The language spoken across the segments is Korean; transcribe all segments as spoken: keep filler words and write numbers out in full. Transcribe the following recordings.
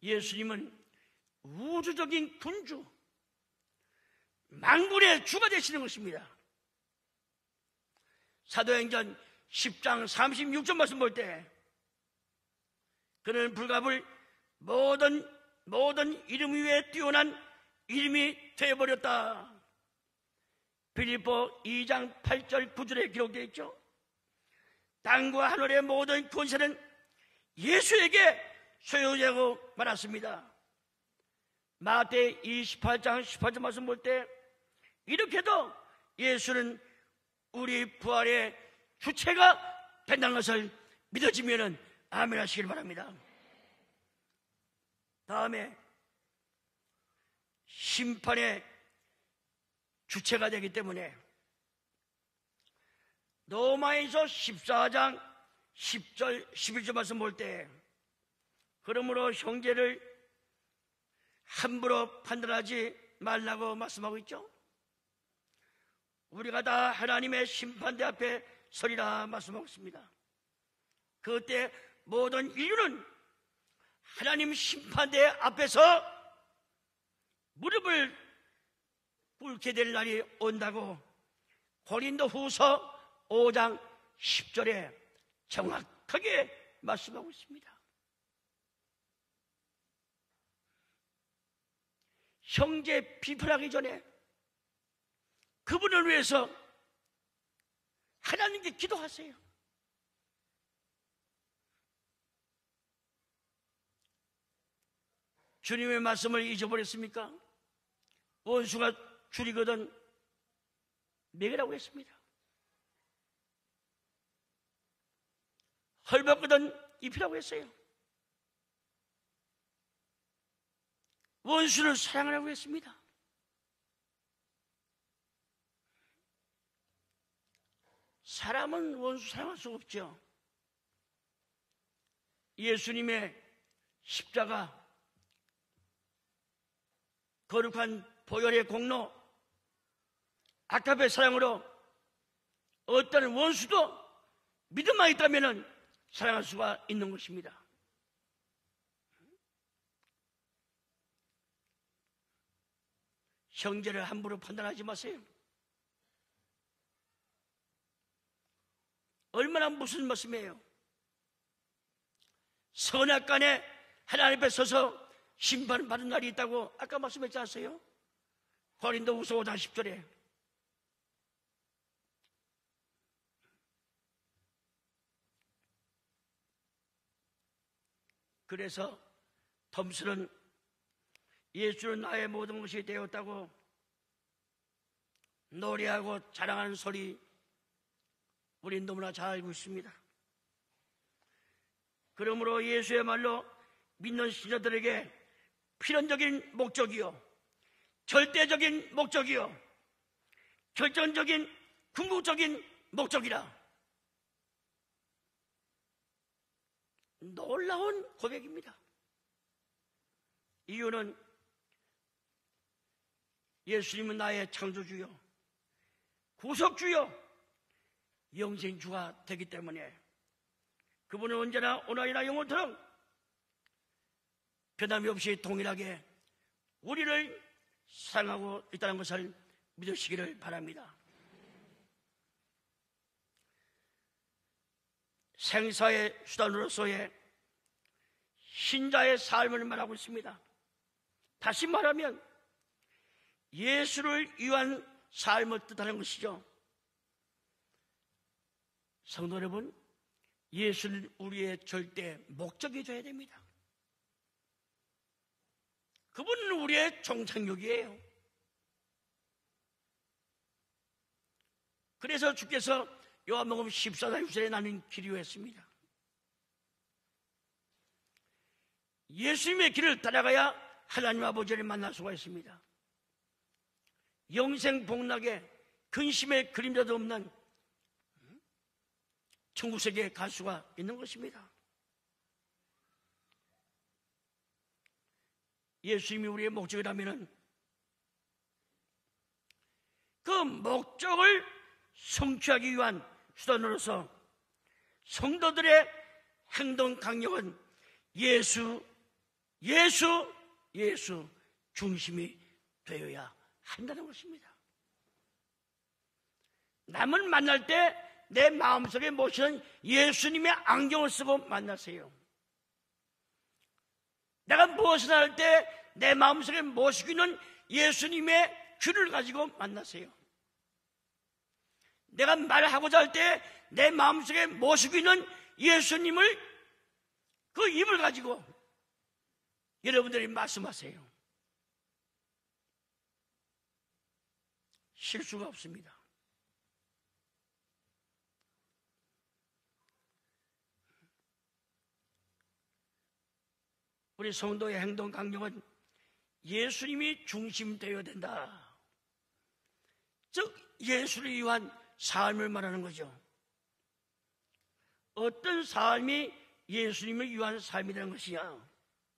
예수님은 우주적인 군주, 만군의 주가 되시는 것입니다. 사도행전 십 장 삼십육 절 말씀 볼 때 그는 불갑을 모든 모든 이름 위에 뛰어난 이름이 되어버렸다. 빌립보 이 장 팔 절 구 절에 기록되어 있죠. 땅과 하늘의 모든 권세는 예수에게 소유되고 말았습니다. 마태 이십팔 장 십팔 절 말씀 볼 때 이렇게도 예수는 우리 부활의 주체가 된다는 것을 믿어지면 아멘 하시길 바랍니다. 다음에 심판의 주체가 되기 때문에 로마에서 십사 장 십 절 십일 절 말씀 볼 때 그러므로 형제를 함부로 판단하지 말라고 말씀하고 있죠. 우리가 다 하나님의 심판대 앞에 서리라 말씀하고 있습니다. 그때 모든 인류는 하나님 심판대 앞에서 무릎을 꿇게 될 날이 온다고 고린도후서 오 장 십 절에 정확하게 말씀하고 있습니다. 형제 비판하기 전에 그분을 위해서 하나님께 기도하세요. 주님의 말씀을 잊어버렸습니까? 원수가 줄이거든 먹이라고 했습니다. 헐벗거든 입히라고 했어요. 원수를 사랑하라고 했습니다. 사람은 원수 사랑할 수 없죠. 예수님의 십자가, 거룩한 보혈의 공로, 아까베 사랑으로 어떤 원수도 믿음만 있다면 사랑할 수가 있는 것입니다. 형제를 함부로 판단하지 마세요. 얼마나 무슨 말씀이에요? 선악간에 하나님 앞에 서서 심판받은 날이 있다고 아까 말씀했지 않았어요? 고린도후서 오 장 십 절에 그래서 톰스는 예수는 나의 모든 것이 되었다고 노래하고 자랑하는 소리 우린 너무나 잘 알고 있습니다. 그러므로 예수의 말로 믿는 신자들에게 필연적인 목적이요, 절대적인 목적이요, 결정적인 궁극적인 목적이라 놀라운 고백입니다. 이유는 예수님은 나의 창조주요, 구속주요, 영생주가 되기 때문에 그분은 언제나 오늘이나 영원토록 변함이 없이 동일하게 우리를 사랑하고 있다는 것을 믿으시기를 바랍니다. 생사의 수단으로서의 신자의 삶을 말하고 있습니다. 다시 말하면 예수를 위한 삶을 뜻하는 것이죠. 성도 여러분, 예수는 우리의 절대 목적이 되어야 됩니다. 그분은 우리의 종착역이에요. 그래서 주께서 요한복음 십사 장 육 절에 나는 길이요 했습니다. 예수님의 길을 따라가야 하나님 아버지를 만날 수가 있습니다. 영생 복락에 근심의 그림자도 없는 천국세계에 갈 수가 있는 것입니다. 예수님이 우리의 목적이라면 그 목적을 성취하기 위한 수단으로서 성도들의 행동 강력은 예수 예수, 예수 중심이 되어야 한다는 것입니다. 남을 만날 때 내 마음속에 모시는 예수님의 안경을 쓰고 만나세요. 내가 무엇을 할 때 내 마음속에 모시고 있는 예수님의 귀를 가지고 만나세요. 내가 말하고자 할 때 내 마음속에 모시고 있는 예수님을 그 입을 가지고 여러분들이 말씀하세요. 실수가 없습니다. 우리 성도의 행동 강령은 예수님이 중심되어야 된다. 즉 예수를 위한 삶을 말하는 거죠. 어떤 삶이 예수님을 위한 삶이라는 것이냐?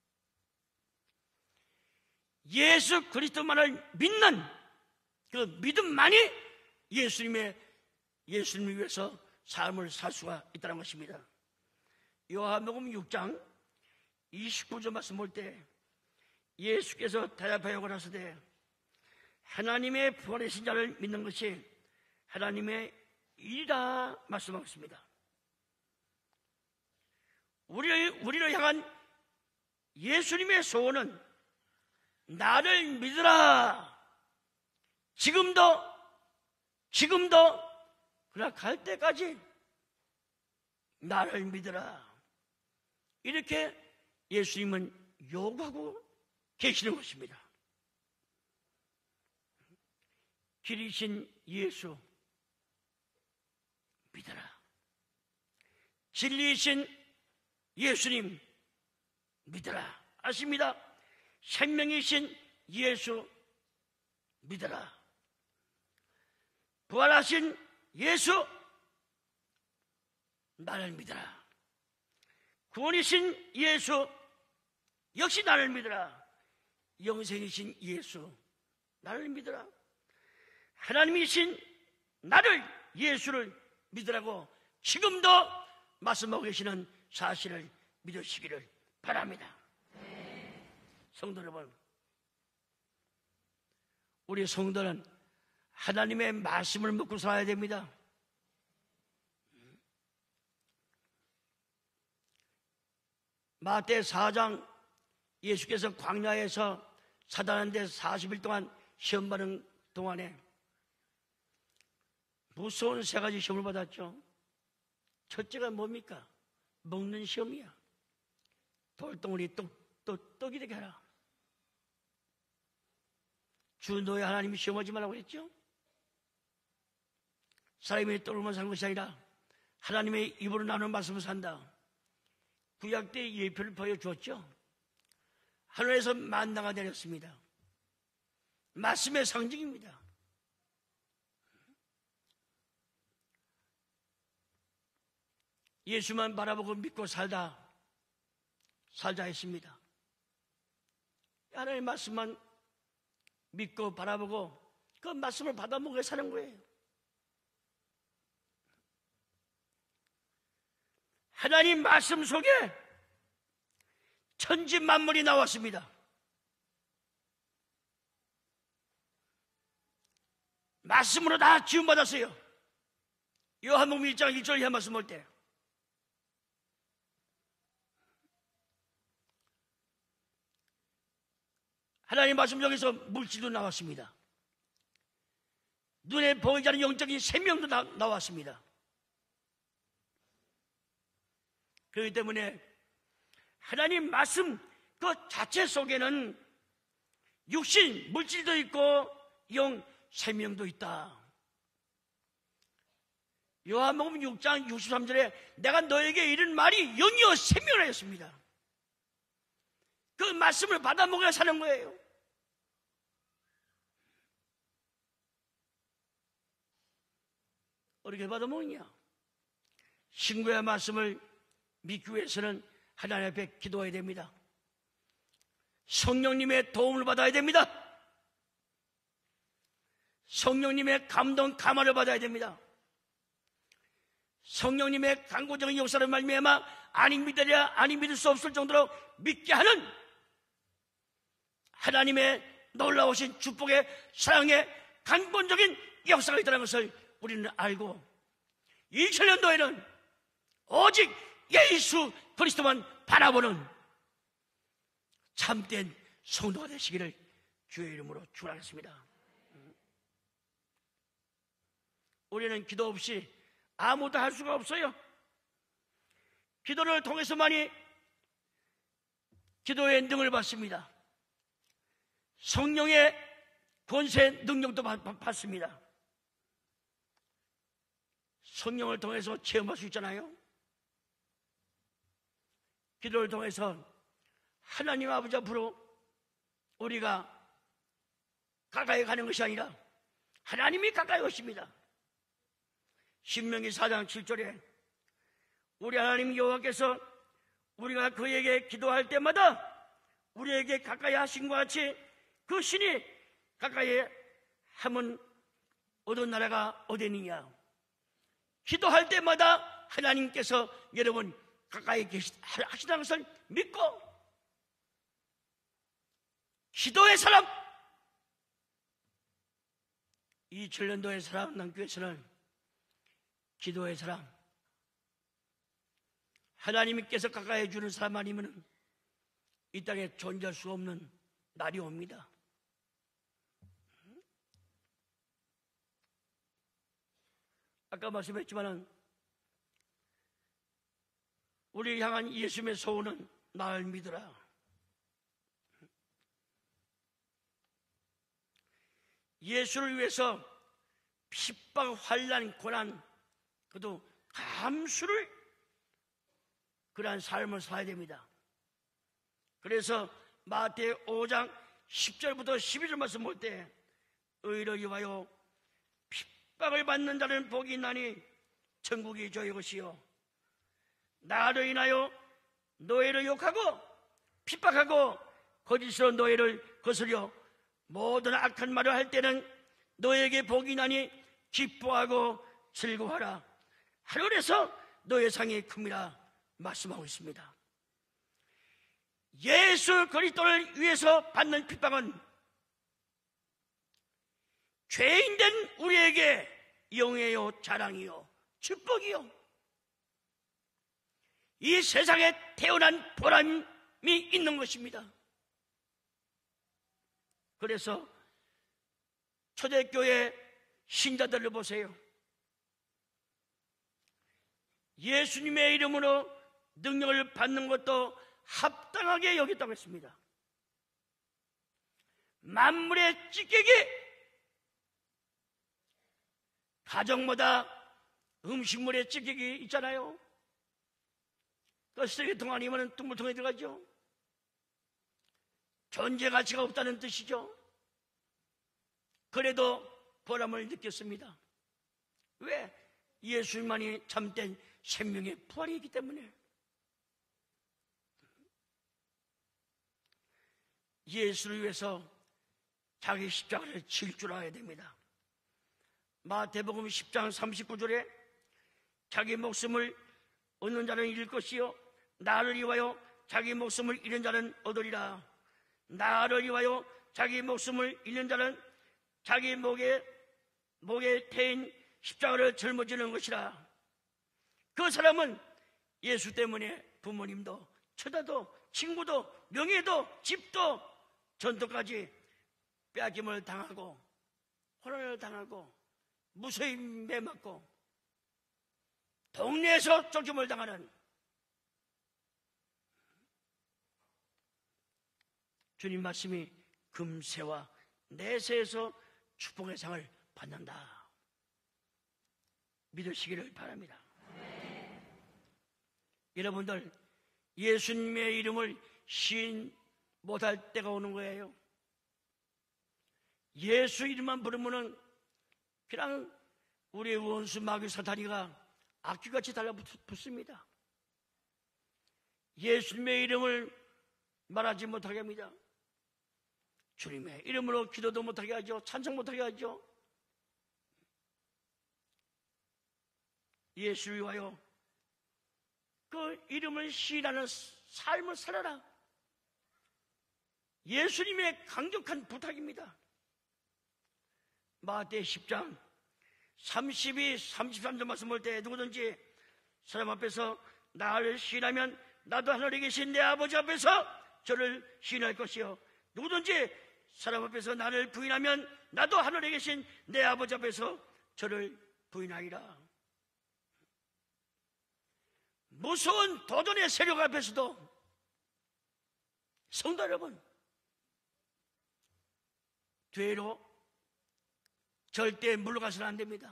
예수 그리스도만을 믿는 그 믿음만이 예수님의 예수님을 위해서 삶을 살 수가 있다는 것입니다. 요한복음 육 장 이십구 절 말씀 볼 때 예수께서 대답하여 가라사대 하나님의 부활하신 자를 믿는 것이 하나님의 일이다 말씀하고 있습니다. 우리를, 우리를 향한 예수님의 소원은 나를 믿으라. 지금도 지금도 그러나 갈 때까지 나를 믿으라. 이렇게 예수님은 요구하고 계시는 것입니다. 길이신 예수 믿어라. 진리이신 예수님 믿어라. 아십니다. 생명이신 예수 믿어라. 부활하신 예수 나를 믿어라. 구원이신 예수 역시 나를 믿어라. 영생이신 예수 나를 믿어라. 하나님이신 나를 예수를 믿으라고 지금도 말씀하고 계시는 사실을 믿으시기를 바랍니다. 성도 여러분, 우리 성도는 하나님의 말씀을 먹고 살아야 됩니다. 마태 사 장 예수께서 광야에서 사단한테 사십 일 동안 시험 받는 동안에 무서운 세 가지 시험을 받았죠. 첫째가 뭡니까? 먹는 시험이야. 돌덩어리 떡, 떡, 떡이 되게 하라. 주 너의 하나님이 시험하지 말라고 했죠. 사람이 떡으로만 사는 것이 아니라 하나님의 입으로 나누는 말씀을 산다. 구약 때 예표를 보여주었죠. 하늘에서 만나가 내렸습니다. 말씀의 상징입니다. 예수만 바라보고 믿고 살다 살자 했습니다. 하나님의 말씀만 믿고 바라보고 그 말씀을 받아먹어 사는 거예요. 하나님 말씀 속에 천지 만물이 나왔습니다. 말씀으로 다 지음받았어요. 요한복음 일 장 일 절 이하 말씀 볼 때 하나님 말씀 중에서 물질도 나왔습니다. 눈에 보이지 않는 영적인 생명도 나, 나왔습니다. 그렇기 때문에 하나님 말씀 그 자체 속에는 육신, 물질도 있고 영, 생명도 있다. 요한복음 육 장 육십삼 절에 내가 너에게 이른 말이 영이요 생명이라 했습니다. 그 말씀을 받아 먹어야 사는 거예요. 어떻게 받아 먹느냐? 신구의 말씀을 믿기 위해서는 하나님 앞에 기도해야 됩니다. 성령님의 도움을 받아야 됩니다. 성령님의 감동, 감화를 받아야 됩니다. 성령님의 강고적인 역사를 말미암아 아니 믿으랴 아니 믿을 수 없을 정도로 믿게 하는 하나님의 놀라우신 축복의 사랑의 강권적인 역사가 있다는 것을 우리는 알고 이천 년도에는 오직 예수 그리스도만 바라보는 참된 성도가 되시기를 주의 이름으로 축원하겠습니다. 우리는 기도 없이 아무도 할 수가 없어요. 기도를 통해서만이 기도의 능을 받습니다. 성령의 권세 능력도 받습니다. 성령을 통해서 체험할 수 있잖아요. 기도를 통해서 하나님 아버지 앞으로 우리가 가까이 가는 것이 아니라 하나님이 가까이 오십니다. 신명기 사 장 칠 절에 우리 하나님 여호와께서 우리가 그에게 기도할 때마다 우리에게 가까이 하신 것 같이 그 신이 가까이 하면 어떤 나라가 어디느냐. 기도할 때마다 하나님께서 여러분 가까이 하시다는 것을 믿고 기도의 사람, 이 전년도의 사랑남교회에서는 기도의 사람, 하나님께서 가까이 해주는 사람 아니면 이 땅에 존재할 수 없는 날이 옵니다. 아까 말씀했지만 우리 향한 예수님의 소원은 나를 믿으라. 예수를 위해서 핍박, 환난, 고난, 그도 감수를 그러한 삶을 살아야 됩니다. 그래서 마태 오 장 십 절부터 십이 절 말씀 볼 때 의로 이와요 핍박을 받는 자는 복이 있나니 천국이 저희 것이요 나로 인하여 노예를 욕하고 핍박하고 거짓으로 노예를 거스려 모든 악한 말을 할 때는 너에게 복이 나니 기뻐하고 즐거워하라. 하늘에서 너의 상이 큽니다. 말씀하고 있습니다. 예수 그리스도를 위해서 받는 핍박은 죄인된 우리에게 영예요, 자랑이요, 축복이요, 이 세상에 태어난 보람이 있는 것입니다. 그래서 초대교회 신자들을 보세요. 예수님의 이름으로 능력을 받는 것도 합당하게 여겼다고 했습니다. 만물의 찌개기, 가정마다 음식물의 찌개기 있잖아요. 그 쓰레기통 아니면 둥물통에 들어가죠. 존재 가치가 없다는 뜻이죠. 그래도 보람을 느꼈습니다. 왜? 예수님만이 참된 생명의 부활이기 때문에. 예수를 위해서 자기 십자가를 질 줄 알아야 됩니다. 마태복음 십 장 삼십구 절에 자기 목숨을 얻는 자는 잃을 것이요 나를 위하여 자기 목숨을 잃는 자는 얻으리라. 나를 위하여 자기 목숨을 잃는 자는 자기 목에 목에 태인 십자가를 짊어지는 것이라. 그 사람은 예수 때문에 부모님도 처자도 친구도 명예도 집도 전도까지 빼앗김을 당하고 혼란을 당하고 무수히 매맞고 동네에서 쫓김을 당하는 주님 말씀이 금세와 내세에서 축복의 상을 받는다. 믿으시기를 바랍니다. 네. 여러분들 예수님의 이름을 시인 못할 때가 오는 거예요. 예수 이름만 부르면은 그냥 우리의 원수 마귀 사탄이가 악귀같이 달라붙습니다. 예수님의 이름을 말하지 못하게 합니다. 주님의 이름으로 기도도 못하게 하죠. 찬송 못하게 하죠. 예수를 위하여 그 이름을 시인하는 삶을 살아라. 예수님의 강력한 부탁입니다. 마태 십 장 삼십이, 삼십삼 절 말씀 볼 때 누구든지 사람 앞에서 나를 시인하면 나도 하늘에 계신 내 아버지 앞에서 저를 시인할 것이요, 누구든지 사람 앞에서 나를 부인하면 나도 하늘에 계신 내 아버지 앞에서 저를 부인하리라. 무서운 도전의 세력 앞에서도 성도 여러분, 뒤로 절대 물러가서는 안 됩니다.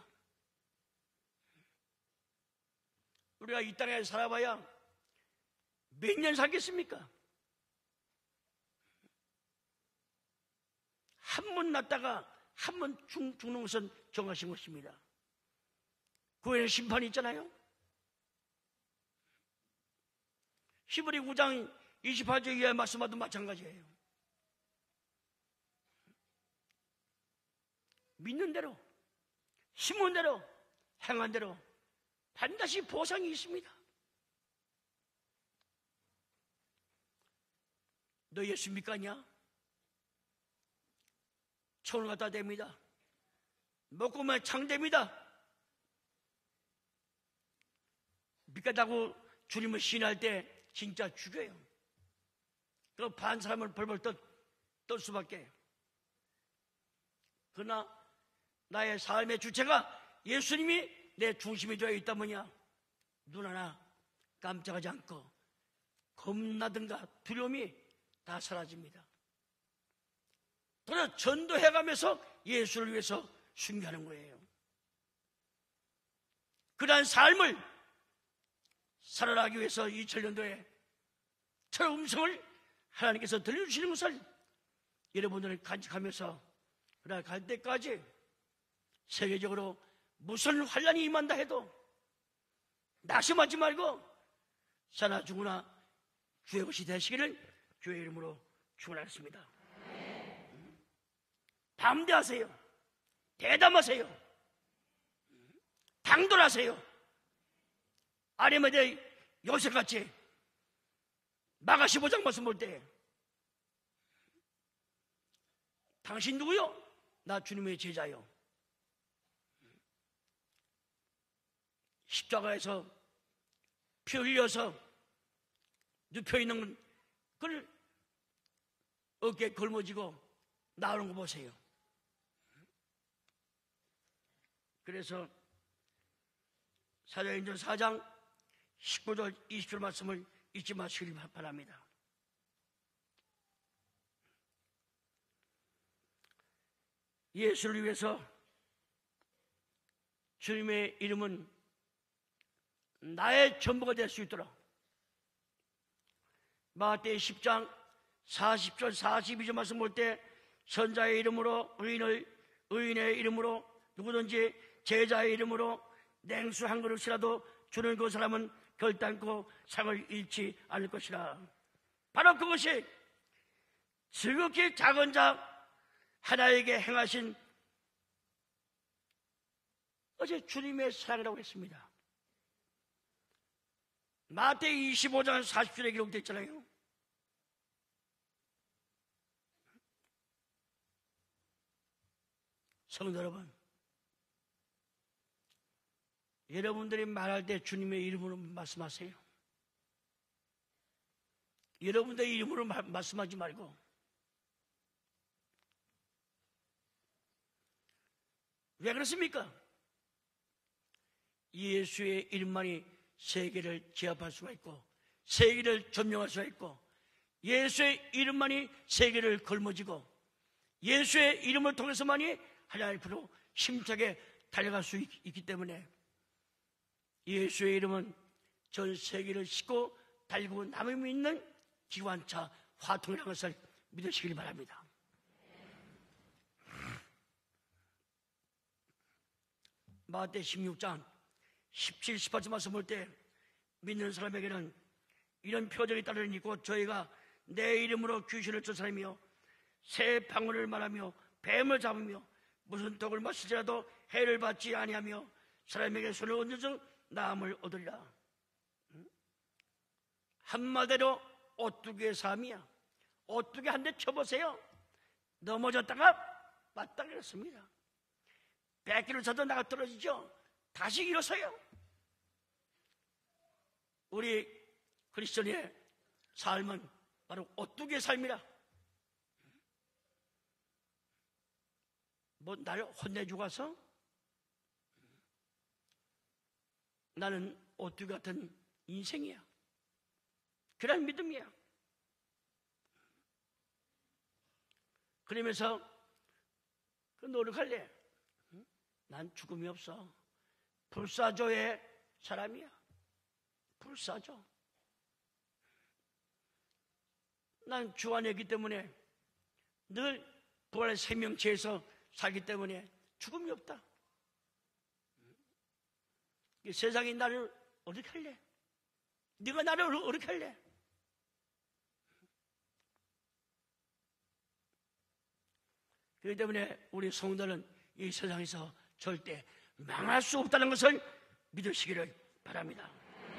우리가 이 땅에 살아봐야 몇 년 살겠습니까? 한 번 났다가 한 번 죽는 것은 정하신 것입니다. 그 외에는 심판이 있잖아요. 히브리 구 장 이십팔 절 이하의 말씀과도 마찬가지예요. 믿는 대로, 심은 대로, 행한 대로 반드시 보상이 있습니다. 너 예수 믿겠냐? 천을 갖다 댑니다. 먹고만 창됩니다. 믿겠다고 주님을 신할 때 진짜 죽여요. 그 반 사람을 벌벌 떨, 떨 수밖에. 그러나 나의 삶의 주체가 예수님이 내 중심이 되어 있다 뭐냐, 눈 하나 깜짝하지 않고 겁나든가 두려움이 다 사라집니다. 그래서 전도해가면서 예수를 위해서 순교하는 거예요. 그러한 삶을 살아나기 위해서 이천 년도에 저 음성을 하나님께서 들려주시는 것을 여러분들은 간직하면서 그날 갈 때까지 세계적으로 무슨 환란이 임한다 해도 낙심하지 말고 사나 죽으나 주의 것이 되시기를 주의 이름으로 축원하겠습니다. 담대하세요. 대담하세요. 당돌하세요. 아리마대 요셉같이 마가 십오 장 말씀 볼 때 당신 누구요? 나 주님의 제자요. 십자가에서 피 흘려서 눕혀있는 그걸 어깨에 걸머지고 나오는 거 보세요. 그래서 사도행전 사 장 십구 절 이십 절 말씀을 잊지 마시길 바랍니다. 예수를 위해서 주님의 이름은 나의 전부가 될 수 있도록 마태 십 장 사십 절 사십이 절 말씀 볼 때 선자의 이름으로 의인을, 의인의 이름으로 누구든지 제자의 이름으로 냉수 한 그릇이라도 주는 그 사람은 결단코 상을 잃지 않을 것이라. 바로 그것이 지극히 작은 자 하나에게 행하신 어제 주님의 사랑이라고 했습니다. 마태복음 이십오 장 사십 절에 기록되어 있잖아요. 성도 여러분, 여러분들이 말할 때 주님의 이름으로 말씀하세요. 여러분들의 이름으로 마, 말씀하지 말고 왜 그렇습니까? 예수의 이름만이 세계를 제압할 수가 있고 세계를 점령할 수가 있고 예수의 이름만이 세계를 걸머쥐고 예수의 이름을 통해서만이 하나님 앞으로 힘차게 달려갈 수 있, 있기 때문에 예수의 이름은 전 세계를 싣고 달리고 남음이 있는 기관차 화통이라는 것을 믿으시길 바랍니다. 마태 십육 장 십칠, 십팔 절 말씀 볼 때 믿는 사람에게는 이런 표적이 따르니 있고 저희가 내 이름으로 귀신을 쫓은 사람이요 새 방울을 말하며 뱀을 잡으며 무슨 독을 마시더라도 해를 받지 아니하며 사람에게 손을 얹은 즉 나음을 얻으리라. 한마디로 오뚜기의 삶이야. 어떻게 한 대 쳐보세요. 넘어졌다가 맞다 그랬습니다. 백 킬로미터 쳐도 나가 떨어지죠. 다시 일어서요. 우리 크리스천의 삶은 바로 오뚜기의 삶이라. 뭐 나를 혼내주고 가서 나는 오뚜기 같은 인생이야. 그런 믿음이야. 그러면서 그 노력할래. 난 죽음이 없어. 불사조의 사람이야. 불사조. 난 주 안에 있기 때문에 늘 부활의 생명체에서 살기 때문에 죽음이 없다. 세상이 나를 어떻게 할래? 네가 나를 어떻게 할래? 그렇기 때문에 우리 성도는 이 세상에서 절대 망할 수 없다는 것을 믿으시기를 바랍니다.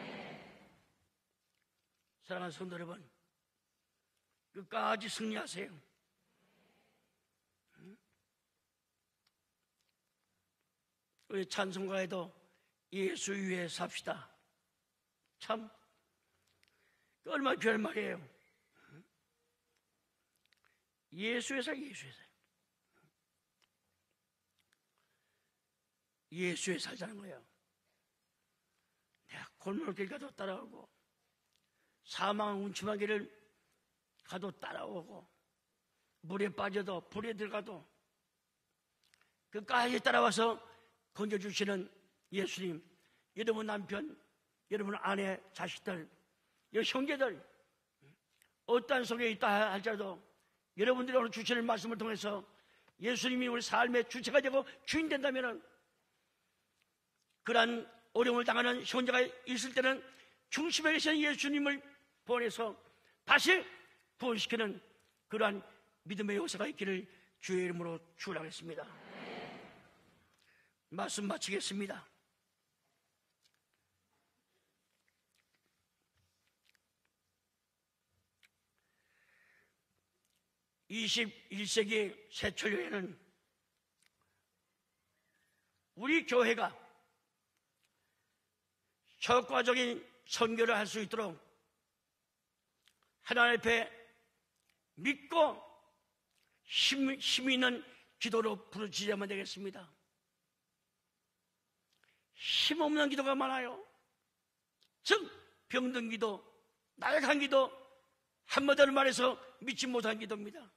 사랑하는 성도 여러분, 끝까지 승리하세요. 우리 찬송가에도 예수 위에 삽시다. 참 얼마나 귀한 말이에요. 예수에서 예수에서 예수에 살자는 거예요. 내가 골목길 가도 따라오고 사망 운침한 길을 가도 따라오고 물에 빠져도 불에 들어가도 끝까지 따라와서 건져주시는 예수님, 여러분 남편, 여러분 아내, 자식들, 여러분 형제들 어떠한 속에 있다 할지라도 여러분들이 오늘 주시는 말씀을 통해서 예수님이 우리 삶의 주체가 되고 주인 된다면 그러한 어려움을 당하는 형제가 있을 때는 중심에 계신 예수님을 보내서 다시 구원시키는 그러한 믿음의 역사가 있기를 주의 이름으로 축원하겠습니다. 말씀 마치겠습니다. 이십일 세기 새천년에는 우리 교회가 효과적인 선교를 할 수 있도록 하나님 앞에 믿고 힘, 힘 있는 기도로 부르짖어야만 되겠습니다. 힘없는 기도가 많아요. 즉 병든 기도, 나약한 기도, 한마디로 말해서 믿지 못한 기도입니다.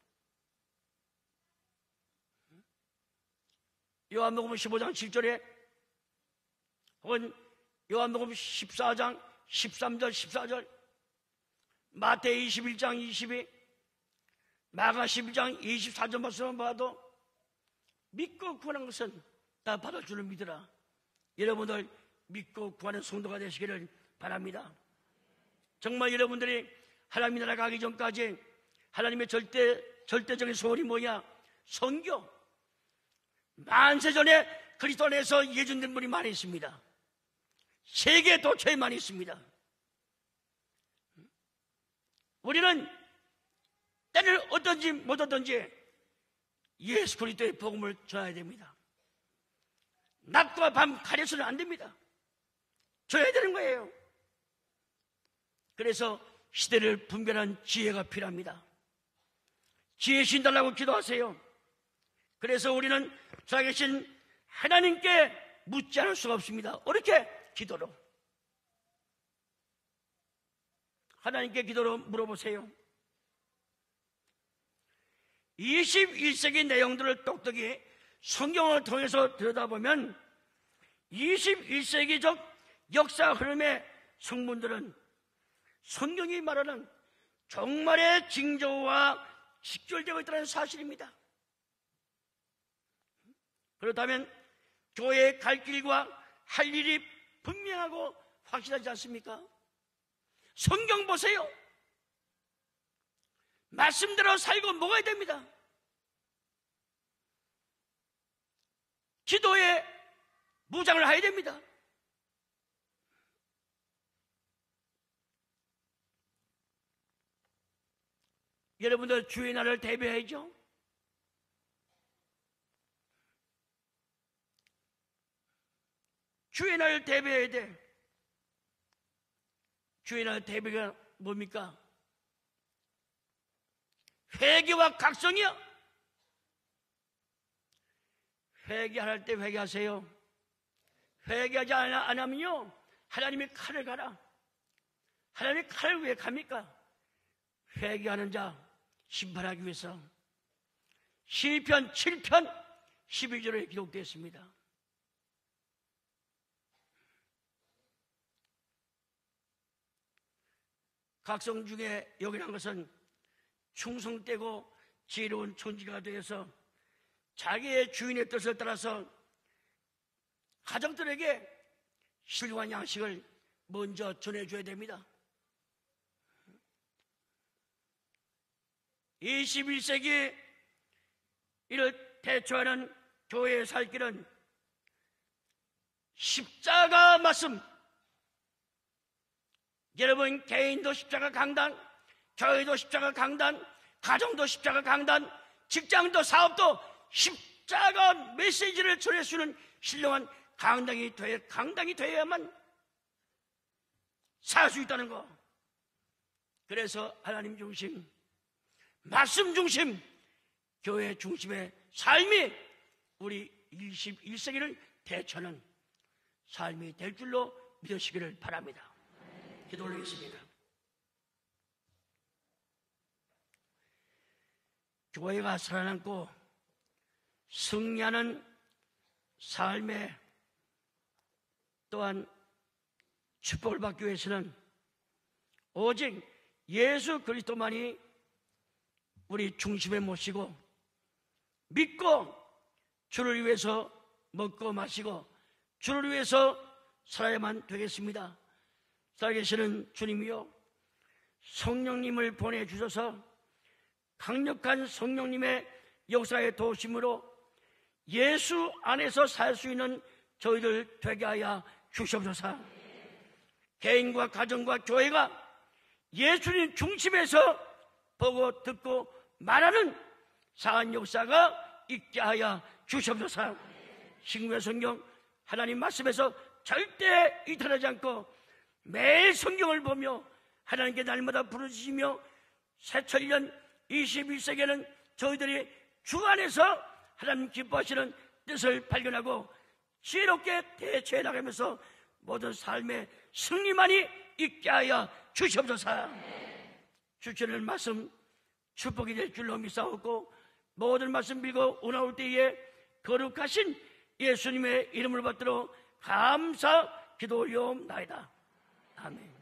요한복음 십오 장 칠 절에 혹은 요한복음 십사 장 십삼 절 십사 절, 마태의 이십일 장 이십이, 마가 십일 장 이십사 절 말씀만 봐도 믿고 구하는 것은 다 받아주는 믿으라. 여러분들 믿고 구하는 성도가 되시기를 바랍니다. 정말 여러분들이 하나님 나라 가기 전까지 하나님의 절대, 절대적인 소원이 뭐냐? 선교. 만세 전에 그리스도 안에서 예준된 분이 많이 있습니다. 세계 도처에 많이 있습니다. 우리는 때를 어떤지 못 어떤지 예수 그리스도의 복음을 전해야 됩니다. 낮과 밤 가려서는 안 됩니다. 줘야 되는 거예요. 그래서 시대를 분별한 지혜가 필요합니다. 지혜 신 달라고 기도하세요. 그래서 우리는 살아계신 하나님께 묻지 않을 수가 없습니다. 어떻게? 기도로. 하나님께 기도로 물어보세요. 이십일 세기 내용들을 똑똑히 성경을 통해서 들여다보면 이십일 세기적 역사 흐름의 성분들은 성경이 말하는 종말의 징조와 직결되고 있다는 사실입니다. 그렇다면 교회의 갈 길과 할 일이 분명하고 확실하지 않습니까? 성경 보세요. 말씀대로 살고 먹어야 됩니다. 기도에 무장을 해야 됩니다. 여러분들 주의 날을 대비해야죠. 주의 날을 대비해야 돼. 주의 날 대비가 뭡니까? 회개와 각성이요. 회개할 때 회개하세요. 회개하지 안 하면요, 하나님이 칼을 가라. 하나님이 칼을 왜 갑니까? 회개하는 자 심판하기 위해서. 시편 칠 편 십일 절에 기록되어 있습니다. 각성 중에 여기란 것은 충성되고 지혜로운 존재가 되어서 자기의 주인의 뜻을 따라서 가정들에게 신령한 양식을 먼저 전해줘야 됩니다. 이십일 세기 이를 대처하는 교회의 살 길은 십자가 말씀. 여러분, 개인도 십자가 강단, 교회도 십자가 강단, 가정도 십자가 강단, 직장도 사업도 십자가 메시지를 전할 수 있는 신령한 강당이 돼, 강당이 되어야만 살 수 있다는 거. 그래서 하나님 중심, 말씀 중심, 교회 중심의 삶이 우리 이십일 세기를 대처하는 삶이 될 줄로 믿으시기를 바랍니다. 기도 올리겠습니다. 교회가 살아남고 승리하는 삶에 또한 축복을 받기 위해서는 오직 예수 그리스도만이 우리 중심에 모시고 믿고 주를 위해서 먹고 마시고 주를 위해서 살아야만 되겠습니다. 살아계시는 주님이요, 성령님을 보내주셔서 강력한 성령님의 역사의 도심으로 예수 안에서 살 수 있는 저희들 되게 하여 주시옵소서. 개인과 가정과 교회가 예수님 중심에서 보고 듣고 말하는 사한 역사가 있게 하여 주시옵소서. 신구의 성경 하나님 말씀에서 절대 이탈하지 않고 매일 성경을 보며 하나님께 날마다 부르짖으며 새천년 이십일 세기에는 저희들이 주 안에서 하나님 기뻐하시는 뜻을 발견하고 지혜롭게 대처해 나가면서 모든 삶의 승리만이 있게 하여 주시옵소서. 주시는 말씀 축복이 될 줄로 믿사옵고 모든 말씀 빌고 오나올 때에 거룩하신 예수님의 이름을 받들어 감사 기도 올려옵나이다. 아멘.